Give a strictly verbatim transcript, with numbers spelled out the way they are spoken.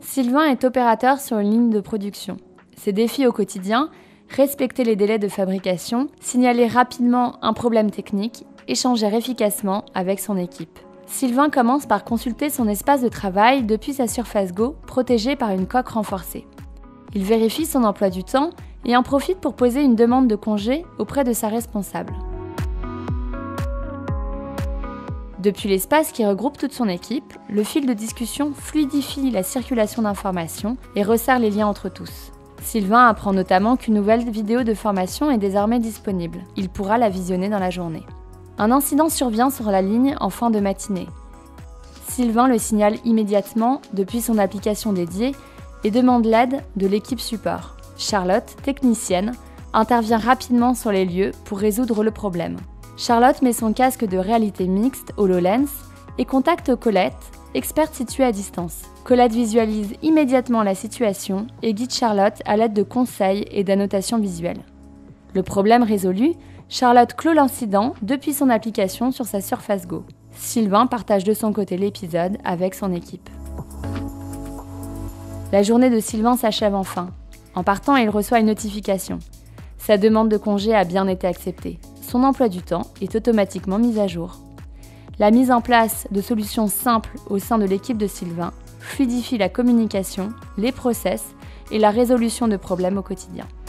Sylvain est opérateur sur une ligne de production. Ses défis au quotidien, respecter les délais de fabrication, signaler rapidement un problème technique, échanger efficacement avec son équipe. Sylvain commence par consulter son espace de travail depuis sa Surface Go, protégée par une coque renforcée. Il vérifie son emploi du temps et en profite pour poser une demande de congé auprès de sa responsable. Depuis l'espace qui regroupe toute son équipe, le fil de discussion fluidifie la circulation d'informations et resserre les liens entre tous. Sylvain apprend notamment qu'une nouvelle vidéo de formation est désormais disponible. Il pourra la visionner dans la journée. Un incident survient sur la ligne en fin de matinée. Sylvain le signale immédiatement depuis son application dédiée et demande l'aide de l'équipe support. Charlotte, technicienne, intervient rapidement sur les lieux pour résoudre le problème. Charlotte met son casque de réalité mixte HoloLens et contacte Colette, experte située à distance. Colette visualise immédiatement la situation et guide Charlotte à l'aide de conseils et d'annotations visuelles. Le problème résolu, Charlotte clôt l'incident depuis son application sur sa Surface Go. Sylvain partage de son côté l'épisode avec son équipe. La journée de Sylvain s'achève enfin. En partant, il reçoit une notification. Sa demande de congé a bien été acceptée. Son emploi du temps est automatiquement mis à jour. La mise en place de solutions simples au sein de l'équipe de Sylvain fluidifie la communication, les process et la résolution de problèmes au quotidien.